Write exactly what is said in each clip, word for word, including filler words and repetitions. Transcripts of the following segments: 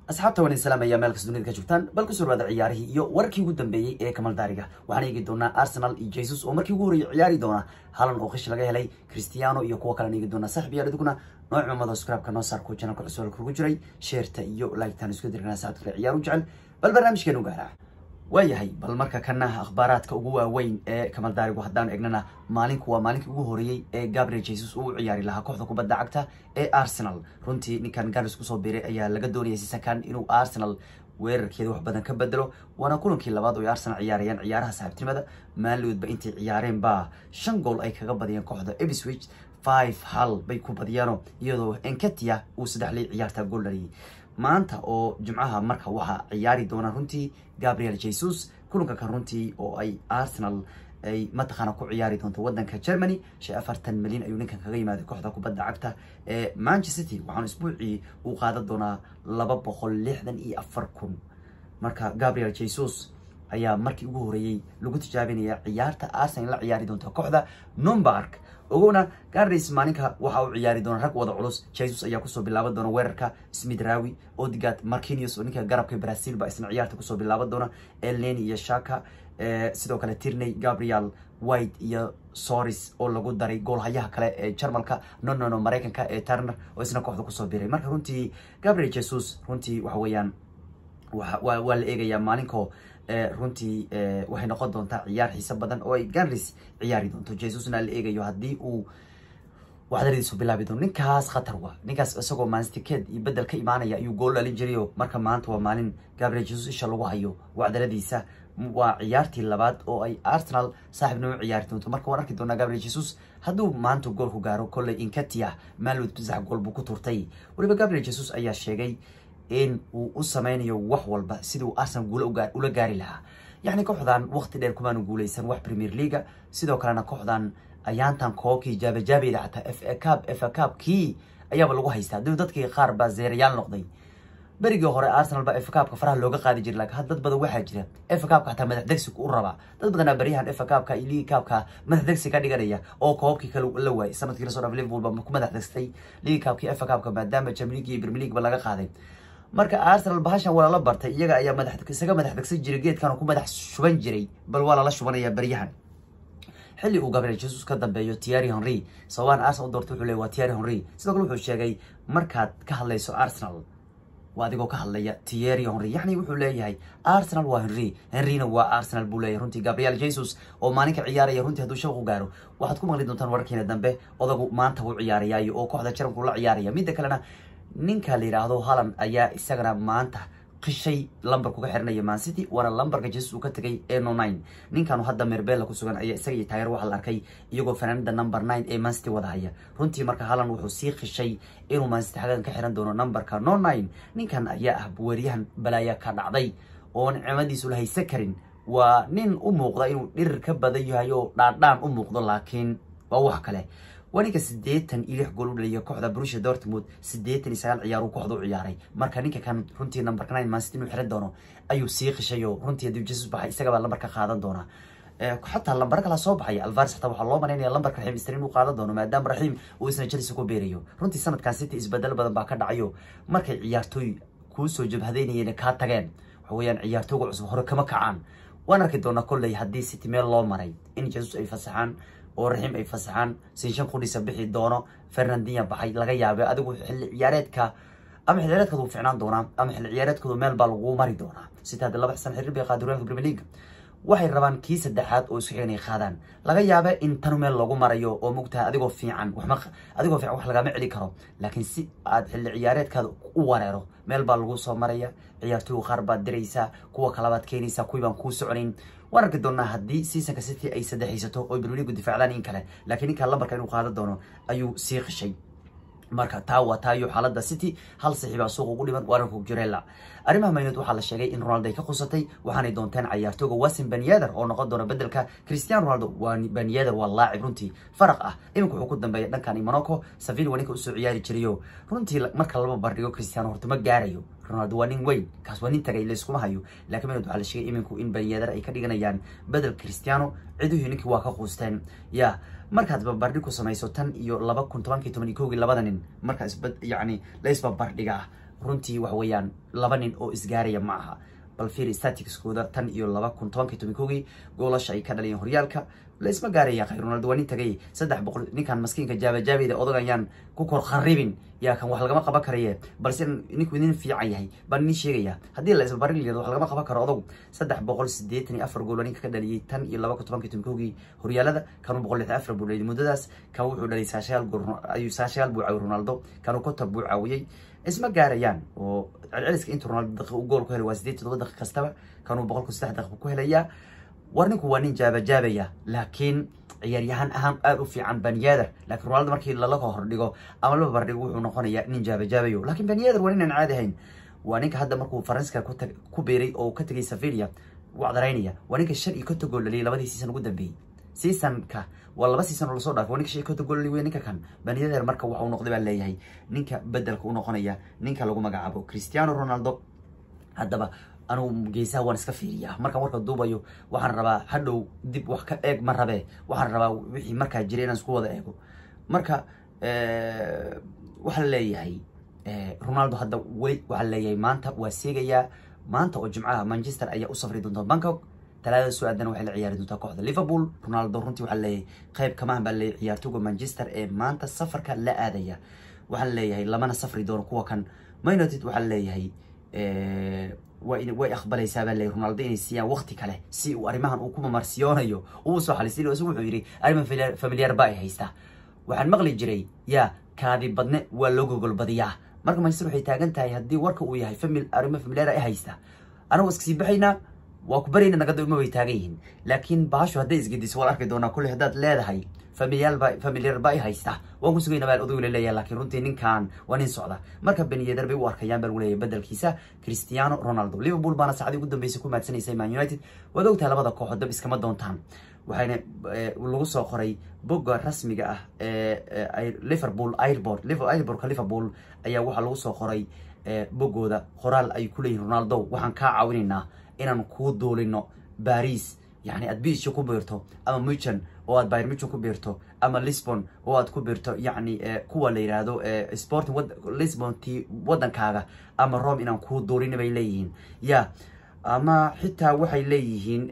asxaabta waan salaam ayaa meel kasta dunida ka joogtaan bal ku soo wada ciyaarihii iyo warkii ugu dambeeyay ee Kamal Daariga waxaan eegi doonaa Arsenal iyo Jesus oo markii ugu horeeyay ciyaari doona Haaland oo qish laga helay Cristiano iyo kuwa kale eegi doona saaxiib yaar iduguna nooc mamada subscribe-ka noo saar ku channel-ka cusub ku jiray share-ta iyo like-tan isku dirnaa saacadka ciyaar u jecel bal barnaamijkeenu gaara waayahay bal marka kana akhbaaraadka ugu waaweyn ee Kamal Daarigu haddaan eegnana maalinku waa maalinkii ugu horeeyay ee Gabriel Jesus uu ciyaari lahaa kooxda kubadda cagta ee Arsenal runtii ninkan Gabriel ku soo biiray ayaa laga doonayay si sakan inuu Arsenal weerarkeeda wax badan ka bedelo wana kulankii labaad oo Arsenal ciyaarayaan ciyaaraha saaxiibtinimada maalmoodba intii ciyaareen ba shan gool ay kaga badiyeen kooxda Ipswich five hal bay ku badiyaan iyadoo Nketiah uu saddex lay ciyaarta gool dhaliyay maanta oo jumcaha marka waxa ciyaari doona runtii Gabriel Jesus kulanka ka runtii oo ay Arsenal ay mataqana ku ciyaari doonto wadanka Germany shay afartan milyan ayuu ninkan kaga yimaaday kooxda kubadda cagta ee Manchester City waxaan isbuucii uu qaadan doonaa laba boqol lixdan iyo afar kun marka Gabriel Jesus ayaa markii ugu horeeyay lagu tijaabinaya ciyaarta Arsenal la ciyaari doonto kooxda Nürnberg oguna Gabriel maalinka waxa uu ciyaari doona rag wada culus Jesus ayaa ku soo bilaaban doona weerarka Smith Rowe Odegaard Marquinhos oo ninka garabka Brazil ba isna ciyaarta ku soo bilaaban doona Elneny iyo Xhaka sidoo kale Tierney Gabriel White iyo Soares oo lagu daray goolhayaha kale ee Jarmalka no no no Mareykanka ee Turner oo isna kooxda ku soo biiray marka runtii Gabriel Jesus runtii waxa weeyaan waa la eegaya maalinko runtii waxay noqon doontaa ciyaar xiiso badan oo ay Gabriel ciyaari doonto Jesusna la eegayo hadii uu waxdariisu bilaabi doono ninkaas khatar waa ninkaas isagoo Manchester iyo bedel ka imaanaya ayuu gool dhalin jiray marka maanta waa maalin Gabriel Jesus isha lagu hayo waxdaradiisa waa ciyaartii labaad oo ay Arsenal saaxiibnimo ciyaari doonto marka waan arki doonaa Gabriel Jesus haduu maanta gool ku gaaro kolley Nketiah maalmood bisax gool buu ku turtay waliba Gabriel Jesus ayaa sheegay in uu u sameynayo wax walba sidoo Arsenal guul ula gaari lahaa yani kooxdan waqti dheer kuma guuleysan wax Premier League sidoo kalena kooxdan ayaantan koobkii jaabajaabida xataa F A Cup F A Cup kii ayaaba lagu haystaa dadkii qaar ba zeerayaan noqday berigii hore Arsenal ba F A Cup ka faraha looga qaadi jiray laakiin dad badan waxa jira F A Cup ka xataa madax degsi u raba dad badan bariyahan F A Cup ka League Cup ka madax degsi ka dhiganaya oo koobkii kale la waayay sanadkii la soo dhaafay Liverpool ba ku madax degstay League Cup ki F A Cup ka maadaama Champions League iyo Premier League ba laga qaaday marka Arsenal bahashan wala la bartay iyaga ayaa madax isaga madax degsi jiray geedkan ku madax shuban jiray bal wala la shubanaya bariyahan xilli uu Gabriel Jesus ka dambeeyo Thierry Henry sawaan Arsenal doorto wuxuu leeyahay Thierry Henry sidoo kale wuxuu sheegay markaad ka hadlayso Arsenal waa adigoo ka hadlaya Thierry Henry yani wuxuu leeyahay Arsenal waa Henry Henryna waa Arsenal buu leeyahay runtii Gabriel Jesus oo maalinka ciyaaraya runtii haduu shaqo gaaro waxaad ku maqli doontaan wararkeena dambe odagu maanta uu ciyaarayay oo kooxda Jarmalku la ciyaaraya mid kalena ninka la yiraahdo Haaland ayaa isagana maanta qishay lambar ku xirnaya Man City wana lambarka Jesus uu ka tagay ee no nine ninkan hadda Merbella ku sugan ayaa isaga taageer waxa la arkay iyagoo fanaanada number nine ee Man City wada haya runtii marka Haaland wuxuu sii qishay inuu Man City xagan ka xiran doono numbarka no nine ninkan ayaa ah buwariyahan balaaya ka dhacday oo nicmadiisu la haysan karin waa nin u muuqda inuu dhirir ka badan yahay oo dhaadhaan u muuqdo laakiin waa wax kale waninka sideetan iyo lix gool u dhaliyay kooxda Borussia Dortmund sideetan iyo sagaal ciyaar uu kooxda u ciyaaray marka ninka kan runtii number nine Man City inuu xiran doono ayuu sii qishayo runtii hadii Jesus baxay isaga baa lambarka qaadan doona ee xataa lambarka la soo baxay Alvarez xataa waxa loo maneynaya lambarka Raheem Sterling uu qaadan doono maadaama Raheem uu isna Chelsea ku beerayo runtii sanadkan City isbedel badan baa ka dhacayo markay ciyaartoy ku soo jabhadeynayeen ka tageen waxa weeyaan ciyaartooyga cusub hore kama kacaan waan arki doonaa kolley hadii City meel loo maray in Jesus ay fasaxaan oo Raheem ay fasaxaan sinshan qudisa bixi doono Fernandinho baxay laga yaabay adigu xilli ciyaareedka ama xilli ciyaareedka uu fiicnaan doona ama xilli ciyaareedkooda meel baa lagu mari doona sida laba san xiriir bay qaadureen Premier League waxay rabaan kii saddexaad oo isku xigay qaadaan laga yaabay in tan meel lagu marayo oo mugtaa adigoo fiican wax ma adigoo fiican wax laga ma celi karo laakiin si aad xilli ciyaareedka u wareero meel baa lagu soo maraya ciyaartooy qaar baad diraysa kuwa kale baad keenaysa kuwa baan ku soconin waan arki doonaa hadii seasonka City ay saddexaysato oo Premier League difaacdaan in kale laakiin ninka lambarka inuu qaadan doono ayuu sii qishay marka taa waa taayo xaaladda City hal saxiiba suuq ugu dhiman wararku Jirella arrimaha maynad waxa la sheegay in Ronaldo ay ka qusatay waxaanay doonteen ciyaartooyga Wassim Ben Yedder oo noqon doona bedelka Cristiano Ronaldo waa Ben Yedder waa laacib runtii faraq ah iminku wuxuu ku dambeeyay dhankan Monaco Sevilla waninka u soo ciyaari jiray runtii marka laba bardhigo Cristiano horta ma gaarayo Ronaldo waa nin weyn kaas waa nin tagay la isku hayo laakiin waxa la sheegay iminku in Ben Yedder ay ka dhiganayaan bedel Cristiano ciiduhu ninkii waa ka qusteen ya markaad barbardhig ku samayso tan iyo laba kun toban iyo kow labada nin marka isbad yani la isba bardhiga runtii wax weeyaan laba nin oo isgaaraya ma aha bal fiir staticskooda tan iyo laba kun toban iyo toban koogii goolasha ay ka dhaliyeen horyaalka la isma gaaraya khayr Ronaldo waa nin tagay saddex boqol ninkan maskiinka jaaba jaabida odagayaan ku kor kharibin yaa kan wax lagama qaban karaye balse ninku nin fiican yahay baan ni sheegaya hadii la isba barin wax lagama qaban karo odag saddex boqol siddeetan iyo afar gool ninka ka dhaliyay tan iyo laba kun toban iyo toban koogii horyaalada kan boqol iyo lixdan iyo afar buu dhaliyay muddadaas kan wuxuu dhaliyay sagaal gool ayuu sagaal buu caawiyay Ronaldo kan ku tab buu caawiyay isma gaarayaan oo celceliska inta Ronaldo daqiiqo u gool ku helay waa siddeed iyo toban daqiiqo kastaba kan boqol iyo saddex daqiiqo ku helaya warninku waa nin jaaba jaabaya laakiin ciyaaryahan ahaan aad u fiican Banyader laakiin Ronaldo markii la laga hor dhigo ama la barbardhigo wuxuu noqonayaa nin jaaba jaabayo laakiin Banyader waa nin aan caadi ahayn waa ninka hadda markuu Faranska ku tag ku beeray oo ka tagay Sevilla wacdaraynaya waa ninka shan iyo konton gool dhaliyay labadii season ugu dambeeyay seasonka waa laba season oo la soo dhaafay waa ninka shan iyo konton gool dhaliyay ninka kan Banyader marka waxa uu noqday baa leeyahay ninka bedelka u noqonaya ninka lagu magacaabo Cristiano Ronaldo haddaba anu geesaha waan iska fiiriyaa marka warka duubayo waxaan rabaa hadhow dib wax ka eeg ma rabe waxaan rabaa wixii marka jiray inaan isku wada eego marka ee waxa leeyahay ee Ronaldo hadda way waxa leeyahay maanta waa seegaya maanta oo Jimcaha Manchester ayaa u safri doonta Bangkok talaada soo aadan waxay la ciyaari doontaa kooxda Liverpool Ronaldo runtii waxa leeyahay qayb kama baa leeyahay ciyaartooyga Manchester ee maanta safarka la aadaya waxa leeyahay lamana safri doono kuwa kan Man United waxa leeyahay ee way way aqbalaysaa baa leeyahay Ronaldo inay siiyaan waqti kale si uu arimahan uu ku marsiyoonayo uu soo xalisay oo wuxuu yiri ariman familiar baa haysta waxaan maqli jiray ya kaadi badne waa loo gogol badiyaa marka Manchester waxay taagan tahay hadii warka uu yahay famil arima familiar ay haysta ana waska sii baxayna waa ku barayna naga doomo way taagayiin laakiin baasho haday isgidis wal arki doona kulli hadaad leedahay familiar ba familiar ba ay haysta waan ku sugayna baa odayga leeyahay laakiin runtii ninkan waa nin socda marka Banyader bay u arkayaan baa leeyahay bedelkiisa Cristiano Ronaldo Liverpool baana saacadii ugu dambeysay ku maadsanaysa Man United wada ogtahay labada kooxood dab iskama doontaan waxayna lagu soo qoray bogga rasmiga ah ee Liverpool Airport Liverpool Airport Liverpool ayaa waxa lagu soo qoray boggooda qoraal ay ku leeyihiin Ronaldo waxaan ka caawinaynaa inaan ku doolino Paris يعني أد بيش يكون بيرتو أما ميشن أو أد باير ميشن كون بيرتو أما ليسبون أو أد كون بيرتو يعني كوا اللي هذا سبورت ود ليسبون تي ودن كاغا أما روم إنهم كود دورين بيليهين يا أما حتى وحي ليهين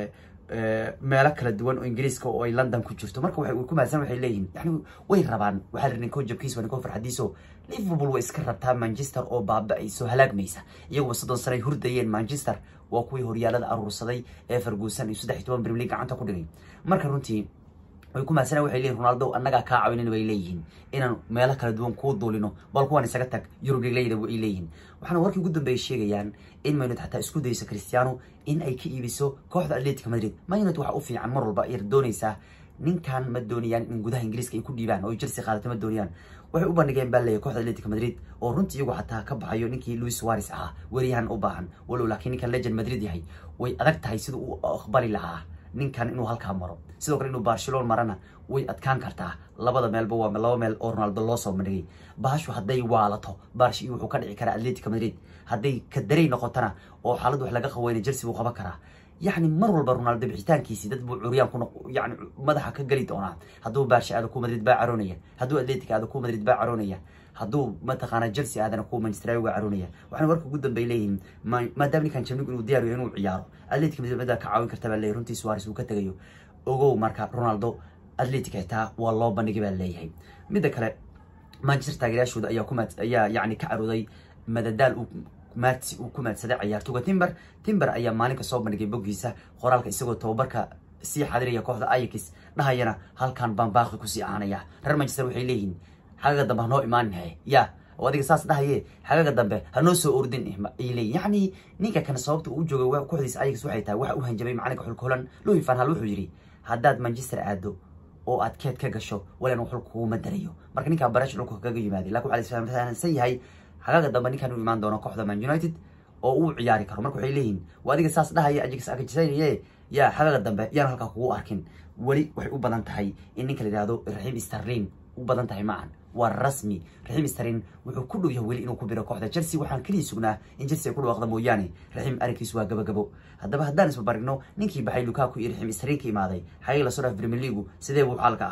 مالك للدول وإنجليزكو أو لندن كوجرتو مركو وحي وكما زمان وحي ليهين يعني وين ربان وحال رنكو جب كيس ونكون في حديثه ليفربول وإسكر ربطها مانشستر أو باب إيسو هلاك ميسا يو صدون سري هرديين مانشستر وكوي هريالة الروسدي فرغوسن iyo saddex iyo toban Premier League gacanta ku dhigay marka runtii way ku maasana waxay leeyihiin Ronaldo annaga ka caawineen way leeyihiin inaan meelo kala duwan ku doolino bal kuwan isaga tag Europe League way leeyihiin waxaana warkii ugu dambeeyay sheegayaan in Man United xataa isku dayso Cristiano in ay ka iibiso kooxda Atletico Madrid Man United waxa u fiican mar walba ay doonaysaa ninkan ma doonayaan in gudaha Ingiriiska ay ku dhiibaan oo Chelsea qaadato ma doonayaan waxay u bandhigeen baa leeyahay kooxda Atletico Madrid oo runtii iyagu xataa ka baxayo ninkii Luis Suarez ahaa wariyahan u baahan walow laakiin ninkan legend Madrid yahay way adag tahay sidoo uu aqbali lahaa ninkan inuu halka maro sidoo kale inuu Barcelona marana way adkaan kartaa labada meelba waa laba meel oo Ronaldo loo soo madhigay baashu haday waalato Barcelona wuxuu ka dhici karaa Atletico Madrid haday ka daray noqotana oo xaalad wax laga qaweynay Chelsea uu qaban karaa يعني مرة برونالدو بحيتان كيسي دد بو عريان كنا يعني مدحا كقلي دونا هدو بارشا هذا كو مدريد باع عرونية هدو أتليتيك هذا كو مدريد باع عرونية هدو متقانا جلسي هذا كو مانشستر يوقع عرونية وحنا وركو قدام بيليهم ما ما دامني كان شمنو يقولوا ديارو ينو عيارو أتليتيك مدريد بدا كعاون كرتبا لي رونتي سواريز وكتغيو اوغو ماركا رونالدو أتليتيك حتى والله بنيجي بالليهين ميدا كلا مانشستر تاغيراشود ايا كومات ايا يعني كعرودي مددال ماتي وكما تسدع عيارتوغا تيمبر تيمبر ايا مالك soo bandhigay bogiisa qoraalka isagoo tababarka si xadiriya kooxda Ajax dhahayana halkan baan baaqi ku sii aanaya reer Manchester waxay leeyihiin xaga dambe noo imaanay ya wadiga saas dhahaye xaga dambe hanoo soo ordin ilay yani ninka kan sababta uu joogay kooxdiisa Ajax waxay tahay waxa uu hanjabay macalinka xulkulan Louis van Gaal wuxuu yiri hadaad Manchester aado oo aad keed ka gasho wala inuu xulku ma darayo marka ninka barash xulku kaga yimaaday laakiin waxa la isfahamsan yahay حاجة دم بني كانوا يمان دونا كوحدة مان يونايتد أو عياري كانوا مركو حيلين واديك الساس ده هي أجيك أجيك سيري يا حاجة دم بني يا هالك هو أركن ولي وحي وبدن تهي إنك اللي هذا رحيم استرين وبدن تهي معا والرسمي رحيم استرين وحو كله يهولي إنه كبير كوحدة تشيلسي وحن كل سجناه إن تشيلسي كله أخذ موياني رحيم أريكيس وجب جبو هذا بهذا الناس ببرجنو نيكي بحي لوكاكو يرحيم استرين كي ماذي حي لصرف بريمير ليجو سيده وحالك أها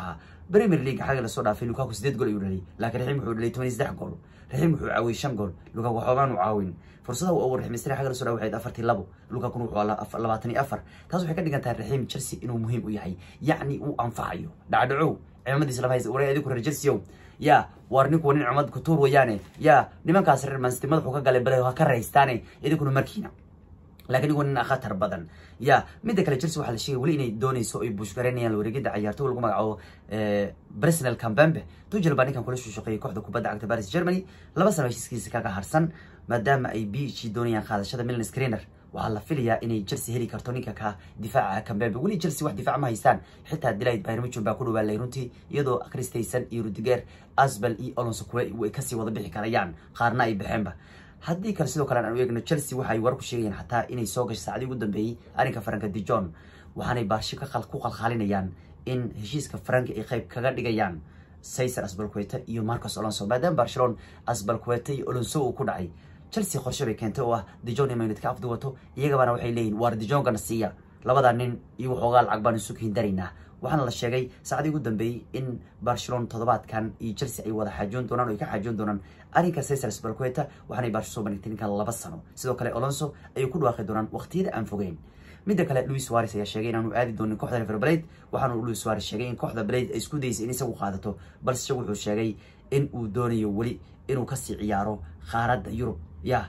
بريمير ليج حاجه lasoo dhaafay Lukaku sideed gool ayuu dhalay laakiin Raheem wuxuu dhalay toban iyo saddex gool Raheem wuxuu caawiyay shan gool Lukaku waxoogaan u caawin fursadaha uu Raheem isla xaga lasoo dhaaway afartii labo Lukaku wuxuu labaatan iyo afar taas waxay ka dhigan tahay Raheem Chelsea inuu muhiim u yahay yacni uu anfacayo dhacdhacow ciidamadiisa laba haysa wareey adigu reer Chelsea يا وارنيك ونين عماد كتور ويانه يا نمان كاسر من استمد حقوق قال بلا هكر رئيستانه إذا كنا مركينا لكن يقولون أخطر بدن يا مدة كلا جلسوا على شيء وليني دوني سوي بوشكريني لو رجد عيارته ولقوا معه برسنال كامبامبه توجل باني كان كلش شقي كحده كوبدا عقد باريس جرماني لبس ما يشكي سكاكا هرسن ما دام أي بي شيء دوني خالد شذا من السكرينر وعلى فيليا إني جلسي هلي كرتونيكا كدفاع كامبامبه ولي جلسي واحد دفاع ما يستان حتى ديلايد بايرن ميتشو باكلو ولا يرونتي يدو كريستيسن يروديجر أزبل إي ألونسو كوي وكسي وضبح كريان قارنا إي بحنبه haddii kale sidoo kale aan eegno Chelsea waxay war ku sheegayaan xataa inay soo gashay saacadii ugu dambeeyay arinka Frank de Jong waxaanay baashi ka qalku qalqalinayaan in heshiiska Frank ay qayb kaga dhigayaan Cesar Azpilicueta iyo Marcos Alonso maadaama Barcelona Azpilicueta iyo Alonso uu ku dhacay Chelsea qorshe bay keentay oo ah de Jong inay ka afdu wato iyagana waxay leeyihiin war de Jong kana siiya labada nin iyo waxoogaa lacag baan isu kiin dareynaa waxaana la sheegay saacadii ugu dambeeyay in Barcelona toddobaadkan iyo Chelsea ay wada xaajoon doonaan oo ay ka xaajoon doonaan arinka Cesar Azpilicueta waxaanay Barcelona banigteen kan laba sano sidoo kale Alonso ay ku dhawaaqay doonaan waqtiyada aan fogeyn midda kale Luis Suarez ayaa sheegay inaanu aadi doonin kooxda River Plate waxaana Luis Suarez sheegay in kooxda Plate ay isku daysay in isagu qaadato balse wuxuu sheegay in uu doonayo wali inuu ka sii ciyaaro qaaradda Yurub ya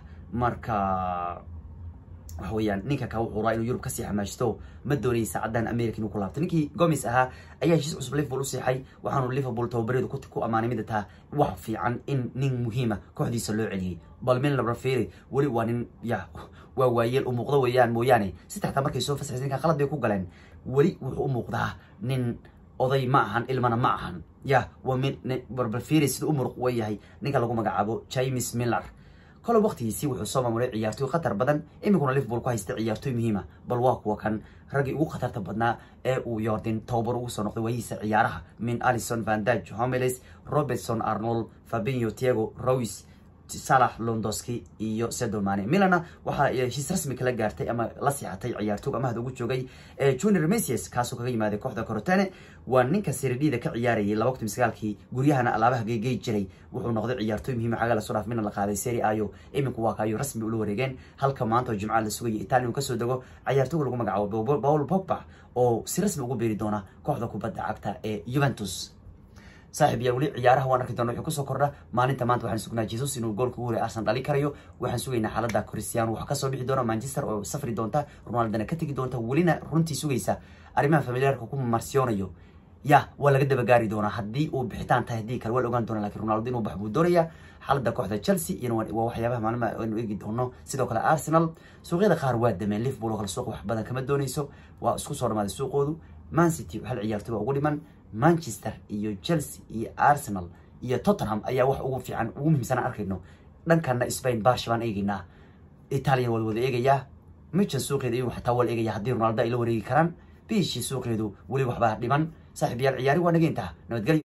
marka وحويان نيكا كاو قراء إنه يوروب كسي حماجتو مدوني ساعدان أمريكا إنه كلابت نيكي غوميس أها أيها جيس عصب ليفبول وسيحي وحانو ليفبول توبريدو كتكو أماني مدتها وحفي عن إن نين مهمة كوحدي سلو عليه بالمين لبرافيري ولي وانين يا ووايل أموقضا ويان موياني ستحتا مركي سوف فسحسين كان خلط بيكو قلان ولي وحو أموقضا نين oday ma ahan ilmana ma ahan ya ومن برافيري سيدو أمور قوية نيكا لغو مقعبو جايمس ميلر كل وقت يسي وحصامة مريع عيارتوي خطر بدن إما يكون ليفبول كويس عيارتوي مهمة بل واقع كان رجع او خطر تبدنا او ياردين توبر وصل نقطة ويس عيارها من أليسون فان دايك هوميليس روبرتسون أرنولد فابينيو تياغو رويس صلاح لوندوسكي iyo Sadio Mane Milana waxa heshiis rasmi kala gaartay ama la siixatay ciyaartoyga ama hada ugu joogay ee Junior Messias kaasoo kaga yimaaday kooxda Crotone waa ninka Serie D ka ciyaarayay laba kun iyo sagaalkii guriyahana alaabaha geegay jiray wuxuu noqday ciyaartoy muhiim ah la soo dhaaf min la qaaday Serie A iyo iminku waa kaayo rasmi u la wareegeen halka maanta Jimcaha la sugay Italy uu ka soo dago ciyaartoyga lagu magacaabo Paul Pogba oo si rasmi ugu beeri doona kooxda kubadda cagta ee Juventus صاحب يا ولي عيارها وانا كنت نروح كسو كرة ما انت ما انت waxaan sugnaa Jesus inuu gool ku guulay Arsenal dhali karayo waxaan sugaynaa xaaladda Cristiano waxa ka soo bixi doona Manchester oo safri doonta Ronaldo ka tagi doonta walina runtii sugaysa arimaha familiarka ku marsiyonayo ya wala laga daba gaari doona hadii uu bixitaan tahdii kale wal ogaan doona laakiin Ronaldo inuu baxbu doonaya xaaladda kooxda Chelsea iyo waxyaabaha maalma inuu eegi doono sidoo kale Arsenal suuqyada qaar waa dameen Liverpool oo suuq wax badan kama doonayso waa isku soo dhamaaday suuqoodu Man City hal ciyaartoy ugu dhiman Manchester iyo Chelsea iyo Arsenal iyo Tottenham ayaa wax ugu fiican ugu muhiimsan arkayno dhankana Spain Barcelona eegina Italy wal wada eegaya Milan suuqeeda iyo xataa wal eegaya hadii Ronaldo ay la wareegi karaan biishi suuqeedu wali waxba dhiman saaxiib yaal ciyaari waa nageynta nabadgelyo